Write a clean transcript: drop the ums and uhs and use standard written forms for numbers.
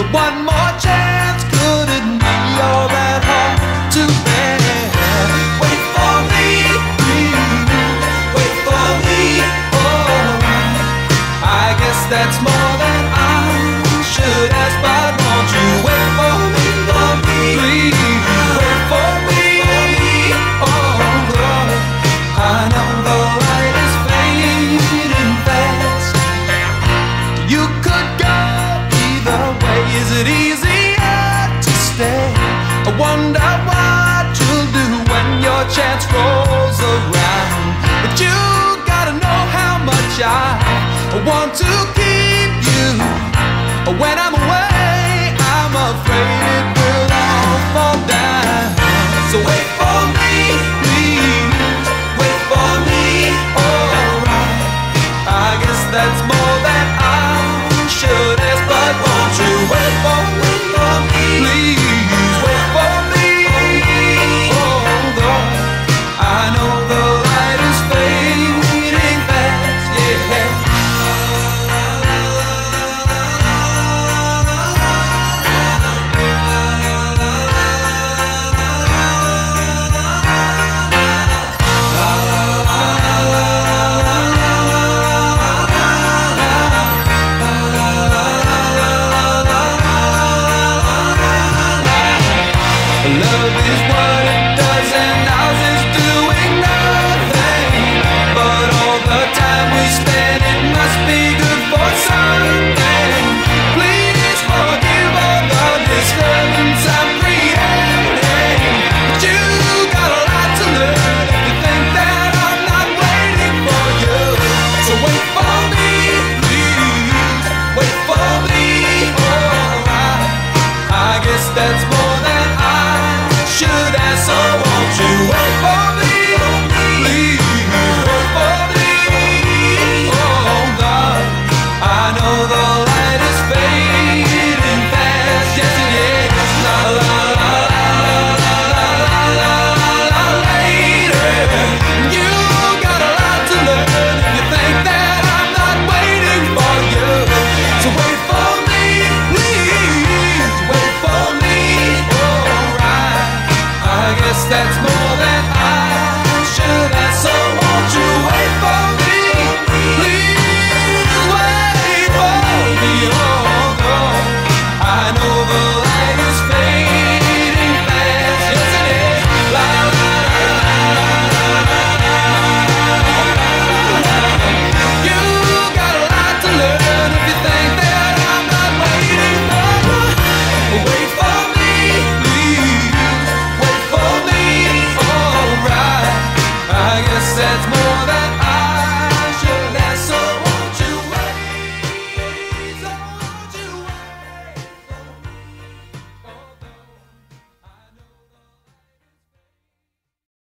One more chance, could it be all that hard to bear? Wait for me, please, wait for me, oh. I guess that's more than I should ask, but won't you wait for me, please, wait for me, oh Lord. I know the light is fading fast. You could go either way. Is it easier to stay? I wonder what you'll do when your chance rolls around. But you gotta know how much I want to keep you. When I'm away, I'm afraid it will all fall down. So wait for me, please, wait for me, alright. I guess that's more than I should ask, but won't you wait for me, please, wait for me, oh Lord. I know the light is fading fast, yeah. Love is what